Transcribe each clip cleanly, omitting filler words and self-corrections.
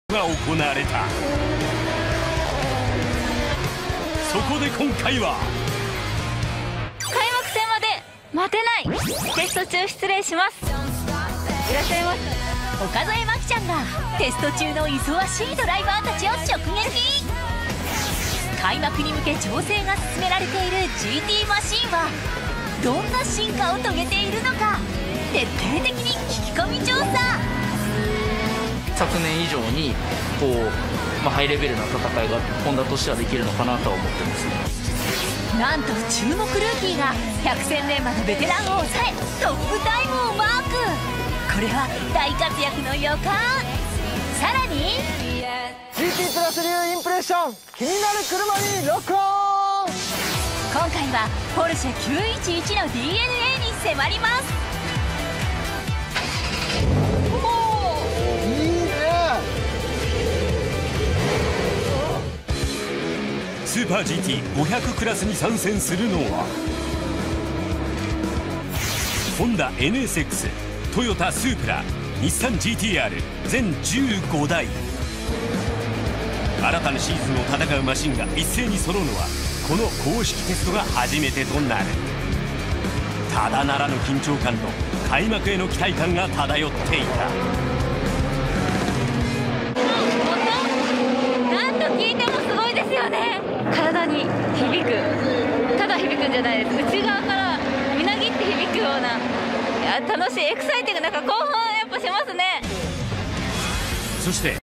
が行われた。そこで今回は開幕戦まで待てない。テスト中失礼します。いらっしゃいませ。岡添真希ちゃんがテスト中の忙しいドライバーたちを直撃。開幕に向け調整が進められている GT マシンはどんな進化を遂げているのか、徹底的に聞き込み調査。 昨年以上にハイレベルな戦いがホンダとしてはできるのかなとは思ってますね。 なんと注目ルーキーが百戦錬磨のベテランを抑えトップタイムをマーク。これは大活躍の予感。さらに GT プラス流インプレッション、気になる車にロックオン。 今回はポルシェ911の DNA に迫ります。 いいね。 スーパー GT500 クラスに参戦するのはホンダ NSX、トヨタスープラ、日産 GTR 全15台。新たなシーズンを戦うマシンが一斉に揃うのはこの公式テストが初めてとなる。ただならぬ緊張感と開幕への期待感が漂っていた。 何度聞いてもすごいですよね。体に響く、ただ響くんじゃないです。内側からみなぎって響くような、いや楽しい、エクサイティング、なんか興奮やっぱしますね。 そして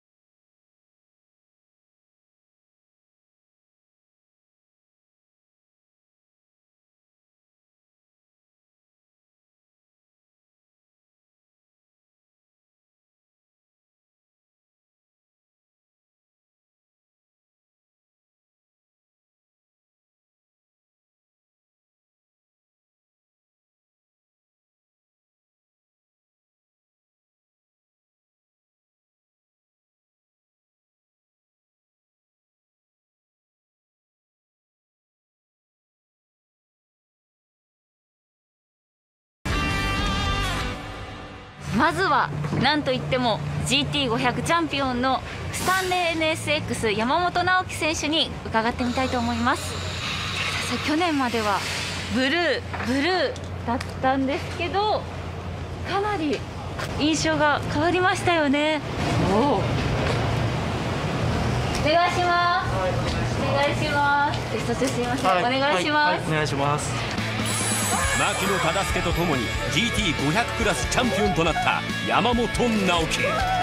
まずはなんといっても GT500 チャンピオンのスタンレー NSX 山本直樹選手に伺ってみたいと思います。去年まではブルーだったんですけど、かなり印象が変わりましたよね。お願いします。お願いします。テスト中すいません、お願いします。 お願いします。 牧野忠介とともに GT500 クラスチャンピオンとなった山本直樹。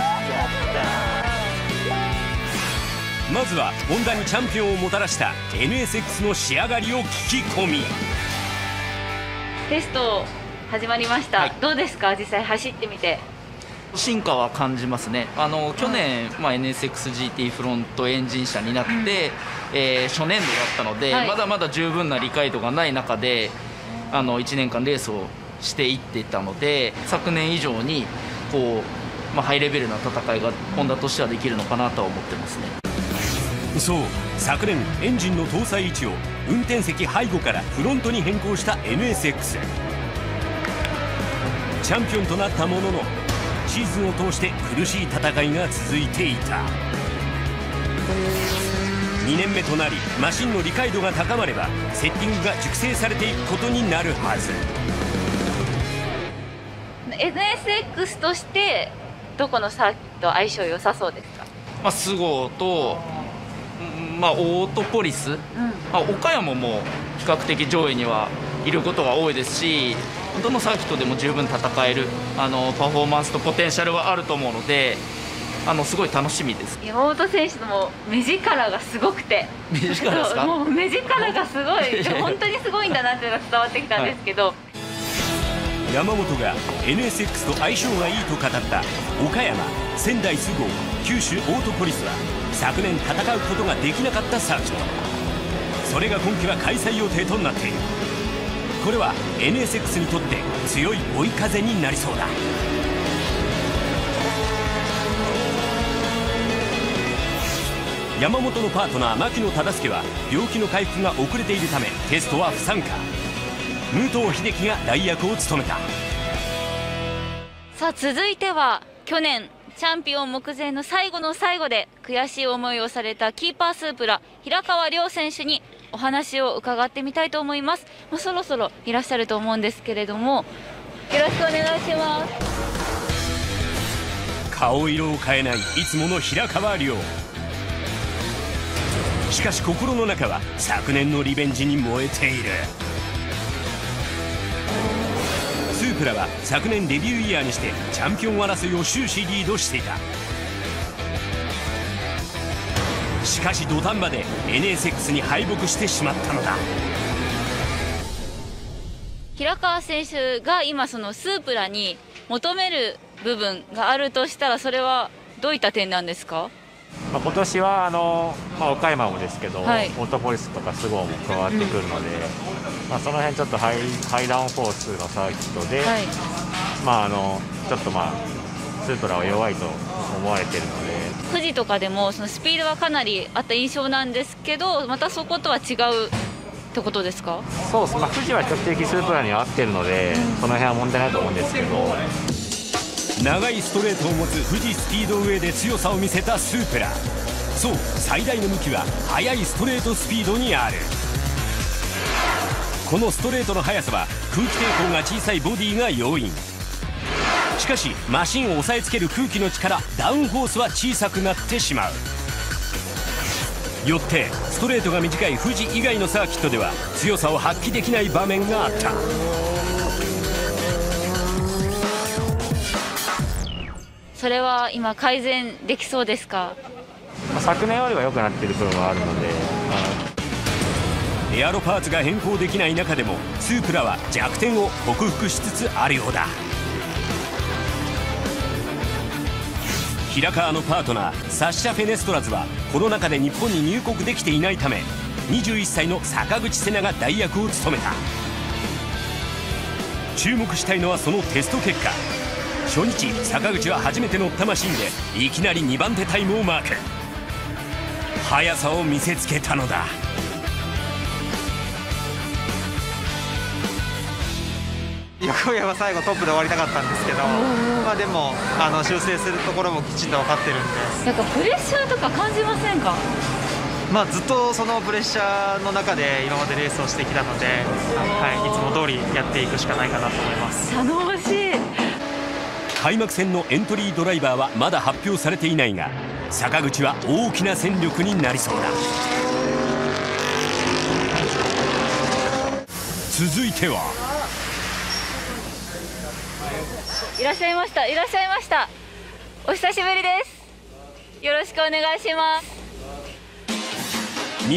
まずはホンダにチャンピオンをもたらした NSX の仕上がりを聞き込み。 テスト始まりました、 はい、 どうですか、実際走ってみて。 進化は感じますね。去年、NSXGT フロントエンジン車になって、初年度だったので、 はい、 まだまだ十分な理解度がない中で1年間レースをしていっていたので、昨年以上にハイレベルな戦いがホンダとしてはできるのかなとは思ってますね。 そう、昨年エンジンの搭載位置を運転席背後からフロントに変更した NSX。 チャンピオンとなったもののシーズンを通して苦しい戦いが続いていた。2年目となりマシンの理解度が高まればセッティングが熟成されていくことになるはず。 NSX としてどこのサーキット相性良さそうですか。 スゴと、オートポリス、岡山も比較的上位にはいることが多いですし、どのサーキットでも十分戦えるパフォーマンスとポテンシャルはあると思うので、すごい楽しみです。 山本選手の目力がすごくて。 目力ですか。 もう目力がすごい本当にすごいんだなっていうのが伝わってきたんですけど、 山本が NSX と相性がいいと語った岡山、仙台スゴー、九州オートポリスは昨年戦うことができなかったサーキット。それが今季は開催予定となっている。これは NSX にとって強い追い風になりそうだ。山本のパートナー牧野忠介は病気の回復が遅れているためテストは不参加。武藤秀樹が代役を務めた。 さあ続いては去年チャンピオン目前の最後の最後で悔しい思いをされたキーパースープラ平川亮選手にお話を伺ってみたいと思います。そろそろいらっしゃると思うんですけれども、よろしくお願いします。 顔色を変えないいつもの平川亮。しかし心の中は昨年のリベンジに燃えている。スープラは昨年デビューイヤーにしてチャンピオン争いを終始リードしていた。しかし土壇場で NSX に敗北してしまったのだ。 平川選手が今そのスープラに求める部分があるとしたら、それはどういった点なんですか？ 今年は岡山もですけど、 はい、 オートポリスとかスゴーも加わってくるので、その辺ちょっとハイダウンフォースのサーキットで、はい、ちょっとスープラは弱いと思われているので、 富士とかでもそのスピードはかなりあった印象なんですけど、またそことは違うってことですか？ そうです、富士は比較的スープラには合ってるので、その辺は問題ないと思うんですけど。 長いストレートを持つ富士スピードウェイで強さを見せたスープラ。そう、最大の武器は速いストレートスピードにある。このストレートの速さは空気抵抗が小さいボディが要因。しかしマシンを押さえつける空気の力ダウンフォースは小さくなってしまう。よってストレートが短い富士以外のサーキットでは強さを発揮できない場面があった。 それは今改善できそうですか？ 昨年よりは良くなっている部分はあるので、 エアロパーツが変更できない中でもスープラは弱点を克服しつつあるようだ。平川のパートナーサッシャ・フェネストラズはコロナ禍で日本に入国できていないため、21歳の坂口瀬名が代役を務めた。注目したいのはそのテスト結果。初日坂口は初めて乗ったマシンでいきなり2番手タイムをマーク。速さを見せつけたのだ。 横上は最後トップで終わりたかったんですけど、でも修正するところもきちんと分かってるんで。 なんかプレッシャーとか感じませんか？ ずっとそのプレッシャーの中で今までレースをしてきたので、いつも通りやっていくしかないかなと思います。 頼もしい。 開幕戦のエントリードライバーはまだ発表されていないが、坂口は大きな戦力になりそうだ。続いては、 いらっしゃいました、いらっしゃいました。お久しぶりです。よろしくお願いします。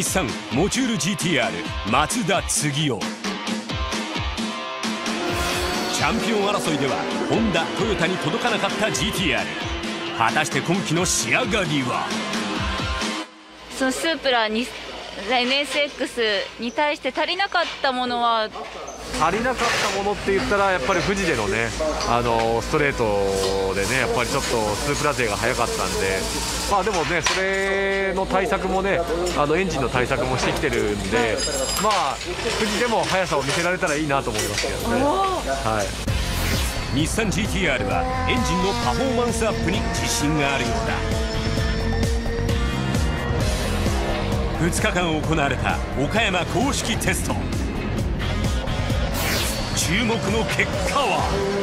日産モチュール GTR 松田次夫。チャンピオン争いではホンダトヨタに届かなかった GTR。 果たして今季の仕上がりは？ そのスープラに NSX に対して足りなかったものは？ 足りなかったものって言ったらやっぱり富士でのね、ストレートでね、やっぱりちょっとスープラ勢が速かったんで、でもね、それの対策もね、エンジンの対策もしてきてるんで、富士でも速さを見せられたらいいなと思いますけどね。 日産 GTR はエンジンのパフォーマンスアップに自信があるようだ。2日間行われた岡山公式テスト。注目の結果は？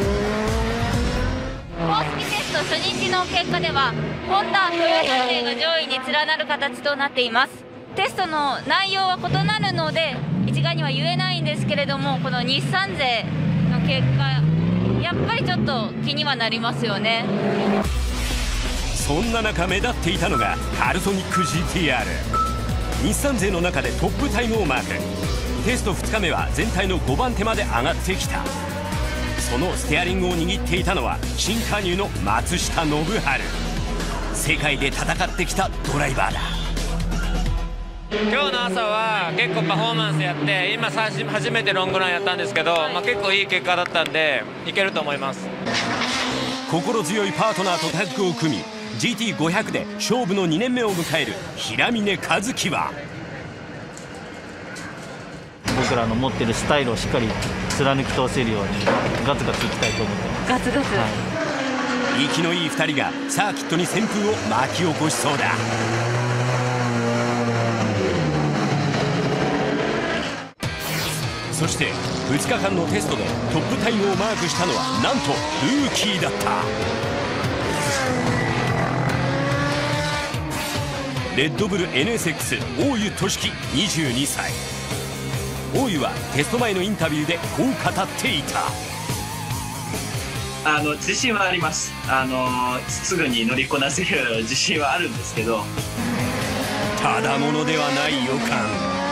公式テスト初日の結果ではホンダ、トヨタ勢が上位に連なる形となっています。テストの内容は異なるので一概には言えないんですけれども、この日産勢の結果やっぱりちょっと気にはなりますよね。 そんな中目立っていたのがカルソニック GTR。 日産勢の中でトップタイムをマーク。テスト2日目は全体の5番手まで上がってきた。そのステアリングを握っていたのは新加入の松下信治。世界で戦ってきたドライバーだ。 今日の朝は結構パフォーマンスやって、今初めてロングランやったんですけど、結構いい結果だったんでいけると思います。 心強いパートナーとタッグを組み GT500 で勝負の2年目を迎える平峰和樹は、 僕らの持ってるスタイルをしっかり貫き通せるようにガツガツいきたいと思ってます。 ガツガツ、 息のいい2人がサーキットに旋風を巻き起こしそうだ。そして2日間のテストでトップタイムをマークしたのはなんとルーキーだった。レッドブル NSX 大湯俊樹22歳。大湯はテスト前のインタビューでこう語っていた。 自信はあります。すぐに乗りこなせる自信はあるんですけど、 ただものではない予感。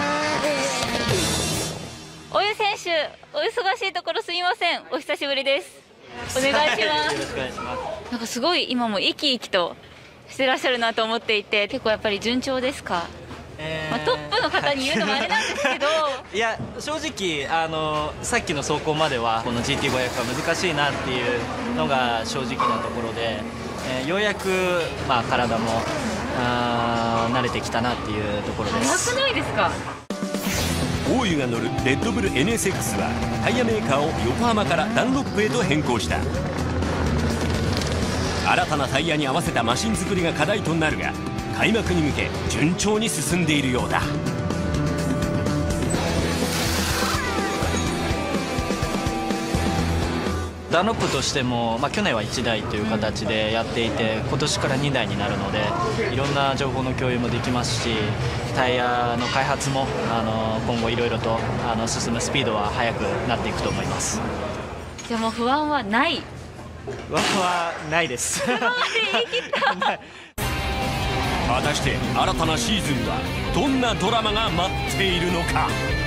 大湯選手、お忙しいところすみません。お久しぶりです。お願いします。 よろしくお願いします。 なんかすごい今も生き生きとしてらっしゃるなと思っていて、結構やっぱり順調ですか？トップの方に言うのもあれなんですけどいや正直さっきの走行まではこの GT500 は難しいなっていうのが正直なところで、ようやく、体も慣れてきたなっていうところです。 早くないですか？ 大湯が乗るレッドブル NSX はタイヤメーカーを横浜からダンロップへと変更した。新たなタイヤに合わせたマシン作りが課題となるが、開幕に向け順調に進んでいるようだ。 ダンロップとしても、去年は1台という形でやっていて、今年から2台になるのでいろんな情報の共有もできますし、タイヤの開発も今後いろいろと進むスピードは速くなっていくと思います。 じゃあもう不安はない？ 不安はないです。 言い切った果たして新たなシーズンはどんなドラマが待っているのか。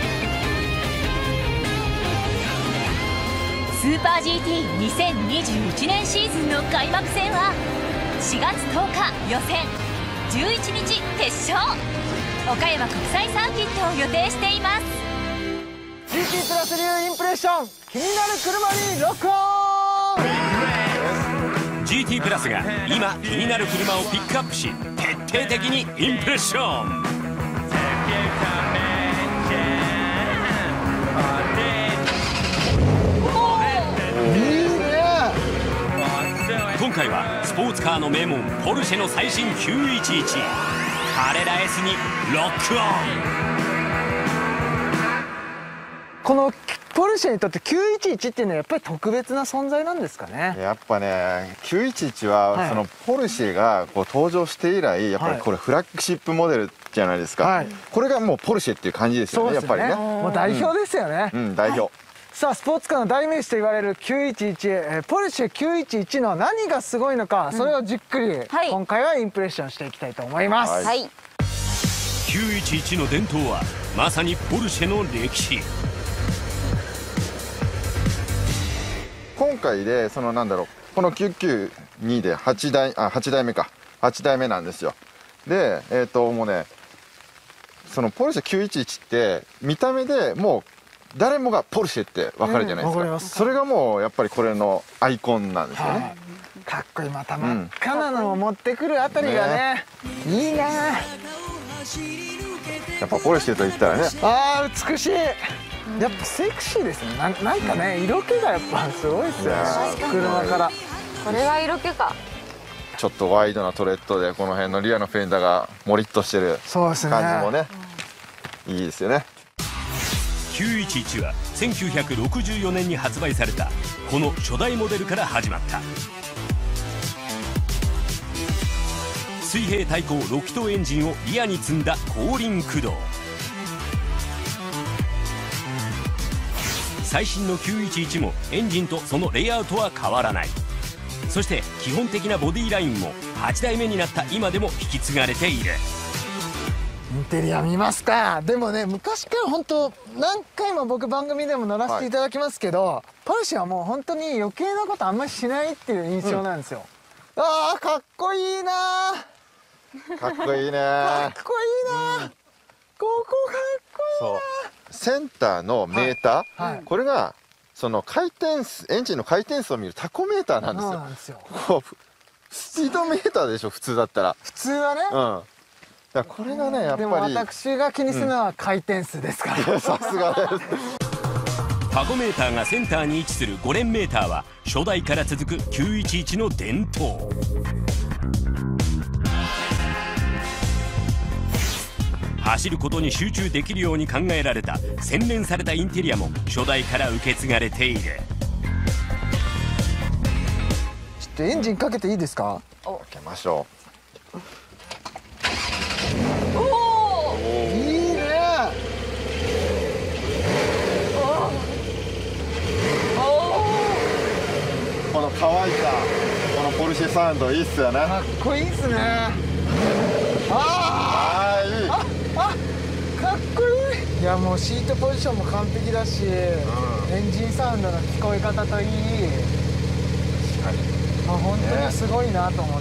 スーパー GT2021 年シーズンの開幕戦は4月10日予選、11日決勝、岡山国際サーキットを予定しています。 GT プラス流インプレッション、気になる車にロックオン。 GT プラスが今気になる車をピックアップし、徹底的にインプレッション。今回はスポーツカーの名門ポルシェの最新911カレラ S にロックオン。 このポルシェにとって911っていうのはやっぱり特別な存在なんですかね。 やっぱね、911はそのポルシェがこう登場して以来、やっぱりこれフラッグシップモデルじゃないですか、これがもうポルシェっていう感じですよね。やっぱりね、 もう代表ですよね。 代表。 さあ、スポーツカーの代名詞と言われる911、ポルシェ911の何がすごいのか、それをじっくり今回はインプレッションしていきたいと思います。 911の伝統はまさにポルシェの歴史。 今回でこの992で8代目か、8代目なんですよ。でもうね、そのポルシェ911って見た目でもう誰もがポルシェって分かるじゃないですか。それがもうやっぱりこれのアイコンなんですよね。 かっこいい。また真っ赤なのを持ってくるあたりがね、いいな。 やっぱポルシェといったらね、 あー美しい。やっぱセクシーですね。なんかね、色気がやっぱすごいですよね、車から。 これは色気か。 ちょっとワイドなトレッドでこの辺のリアのフェンダーがモリッとしてる感じもね、いいですよね。 911は1964年に発売されたこの初代モデルから始まった。水平対向6気筒エンジンをリアに積んだ後輪駆動。最新の911もエンジンとそのレイアウトは変わらない。そして基本的なボディラインも8代目になった今でも引き継がれている。 インテリア見ますか。でもね、昔から本当何回も僕番組でも乗らせていただきますけど、ポルシェはもう本当に余計なことあんまりしないっていう印象なんですよ。あーかっこいいな。 かっこいいね。 かっこいいな。ここかっこいいな。 センターのメーター、これがそのエンジンの回転数を見るタコメーターなんですよ。スピードメーターでしょ普通だったら。 普通はね。 だこれがね、やっぱり。 でも私が気にするのは回転数ですから。 さすがです。 タコメーターがセンターに位置する5連メーターは初代から続く911の伝統。走ることに集中できるように考えられた洗練されたインテリアも初代から受け継がれている。 ちょっとエンジンかけていいですか？ かけましょう。 おお、いいね。 この乾いたこのポルシェサウンドいいっすよね。 かっこいいっすね。あー、いい。あ、かっこいい。いや、もうシートポジションも完璧だし、エンジンサウンドの聞こえ方といい。 確かに。 本当にすごいなと思って。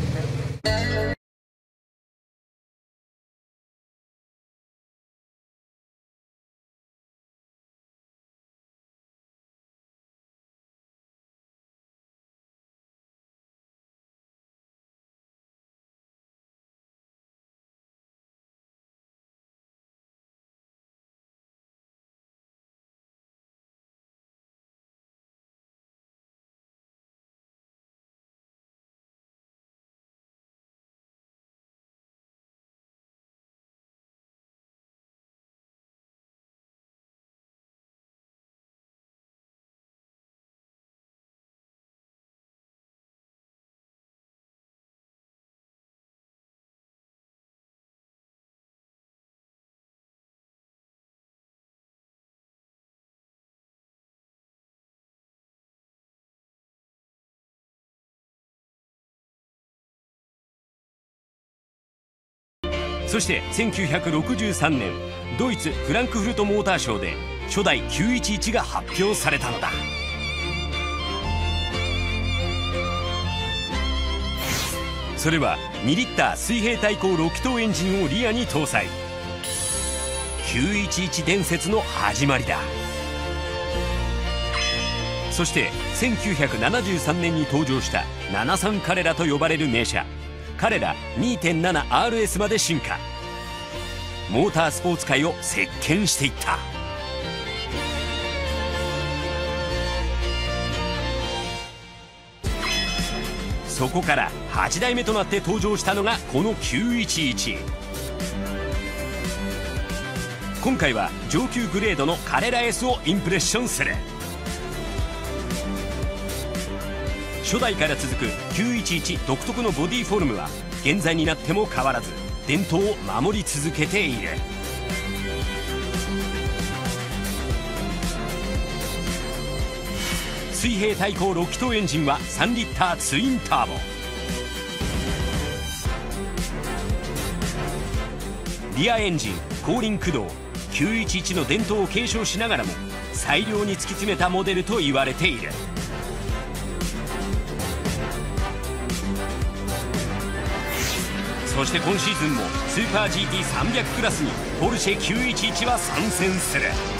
そして1963年ドイツフランクフルトモーターショーで初代911が発表されたのだ。それは2リッター水平対向6気筒エンジンをリアに搭載。911伝説の始まりだ。そして1973年に登場した73カレラと呼ばれる名車カレラ 2.7RS まで進化。モータースポーツ界を席巻していった。そこから8代目となって登場したのがこの911。今回は上級グレードのカレラ S をインプレッションする。初代から続く911独特のボディフォルムは現在になっても変わらず伝統を守り続けている。水平対向6気筒エンジンは3リッターツインターボ。リアエンジン、後輪駆動、911の伝統を継承しながらも最良に突き詰めたモデルと言われている。そして今シーズンもスーパー GT300 クラスにポルシェ911は参戦する。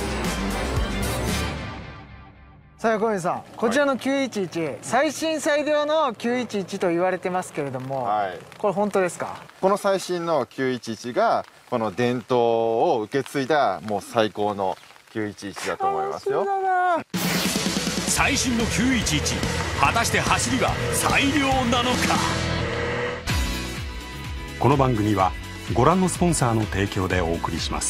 さあ横見さん、こちらの911、最新最良の911と言われてますけれども、これ本当ですか？ この最新の911がこの伝統を受け継いだもう最高の911だと思いますよ。 最新の911、果たして走りは最良なのか。 この番組はご覧のスポンサーの提供でお送りします。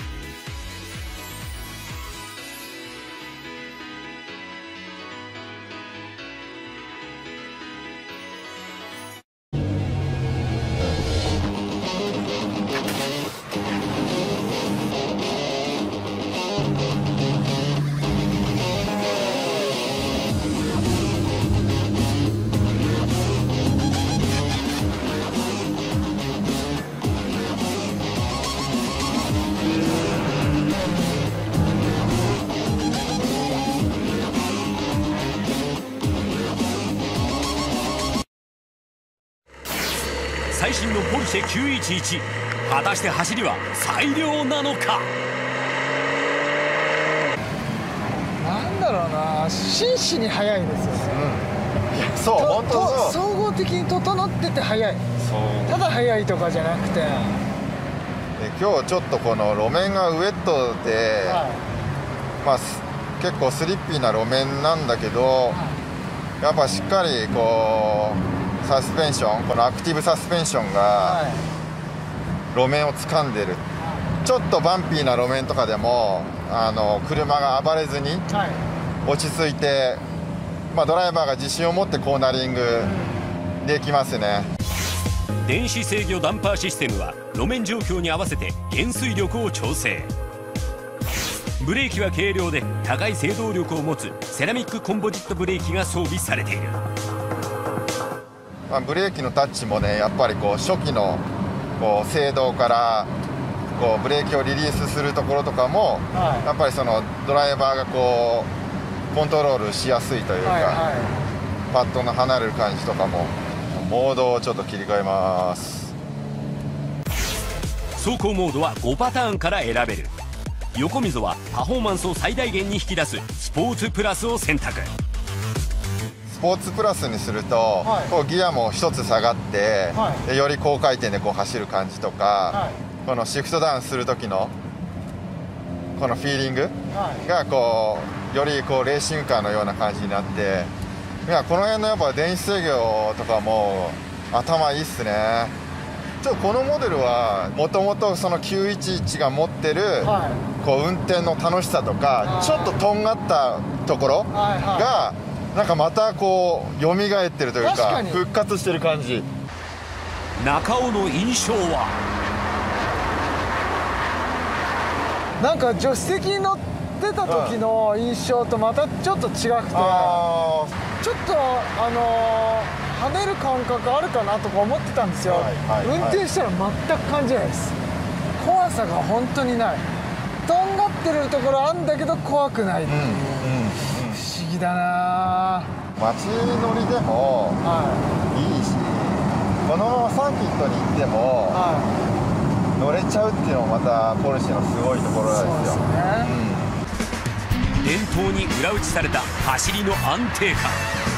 最新のポルシェ911、果たして走りは最良なのか。 なんだろうな、真摯に速いですよね。 そう、本当そう。 総合的に整ってて速い。ただ速いとかじゃなくて。 で今日ちょっとこの路面がウエットで、まあ結構スリッピーな路面なんだけど、やっぱしっかりこうサスペンション、このアクティブサスペンションが路面を掴んでる。ちょっとバンピーな路面とかでも車が暴れずに落ち着いて、ドライバーが自信を持ってコーナリングできますね。 電子制御ダンパーシステムは路面状況に合わせて減衰力を調整。ブレーキは軽量で高い制動力を持つセラミックコンポジットブレーキが装備されている。 ブレーキのタッチもね、やっぱりこう初期のこう制動からこうブレーキをリリースするところとかも、やっぱりそのドライバーがこうコントロールしやすいというか、パッドの離れる感じとかも。モードをちょっと切り替えます。 走行モードは5パターンから選べる。横溝はパフォーマンスを最大限に引き出すスポーツプラスを選択。 スポーツプラスにすると、こうギアも1つ下がって、でより高回転でこう走る感じとか、このシフトダウンする時のこのフィーリングがこうよりこうレーシングカーのような感じになって、いやこの辺のやっぱ電子制御とかも頭いいっすね。ちょっとこのモデルはもともとその911が持ってるこう運転の楽しさとか、ちょっととんがったところがなんかまたこう蘇ってるというか復活してる感じ。 中尾の印象はなんか助手席に乗ってた時の印象とまたちょっと違くて、ちょっと跳ねる感覚あるかなとか思ってたんですよ。運転したら全く感じないです。怖さが本当にない。とんがってるところあるんだけど怖くないっていう、不思議だな。 街乗りでもいいし、このままサーキットに行っても乗れちゃうっていうのもまたポルシェのすごいところなんですよ。 伝統に裏打ちされた走りの安定感。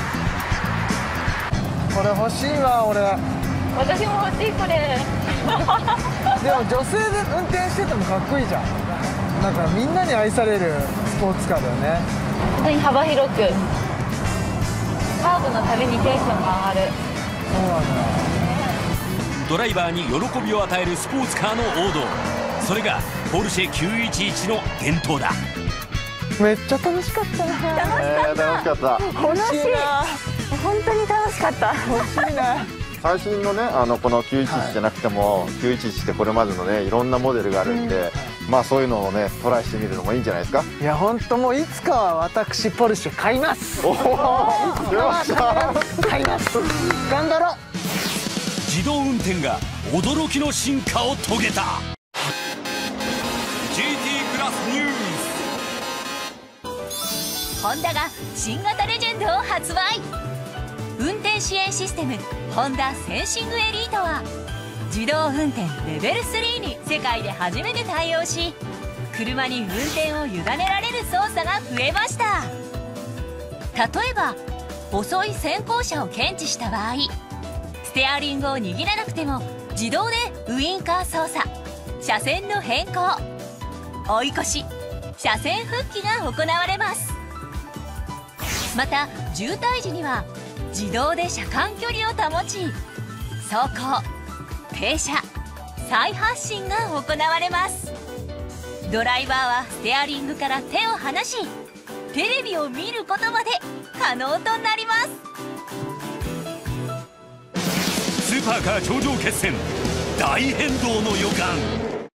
これ欲しいわ俺。 私も欲しいこれ。 でも女性で運転しててもかっこいいじゃん。なんかみんなに愛されるスポーツカーだよね。 本当に幅広くカーブのたびにテンションが上がる。 そうなんだ。 ドライバーに喜びを与えるスポーツカーの王道、それがポルシェ911の伝統だ。 めっちゃ楽しかったな。 楽しかった。 楽しいな。本当に楽しかった。 欲しいな。 最新のねこの911じゃなくても、911ってこれまでのねいろんなモデルがあるんで、そういうのをねトライしてみるのもいいんじゃないですか。 いや本当もういつかは私ポルシェ買います。 おお、 買います。頑張ろう。 自動運転が驚きの進化を遂げた。 GT プラスニュース。 ホンダが新型レジェンドを発売。運転支援システムホンダセンシングエリートは自動運転レベル3に世界で初めて対応し、車に運転を委ねられる操作が増えました。例えば遅い先行車を検知した場合、ステアリングを握らなくても自動でウインカー操作、車線の変更、追い越し、車線復帰が行われます。また渋滞時には自動で車間距離を保ち、走行、停車、再発進が行われます。ドライバーはステアリングから手を離し、テレビを見ることまで可能となります。 スーパーカー頂上決戦、大変動の予感。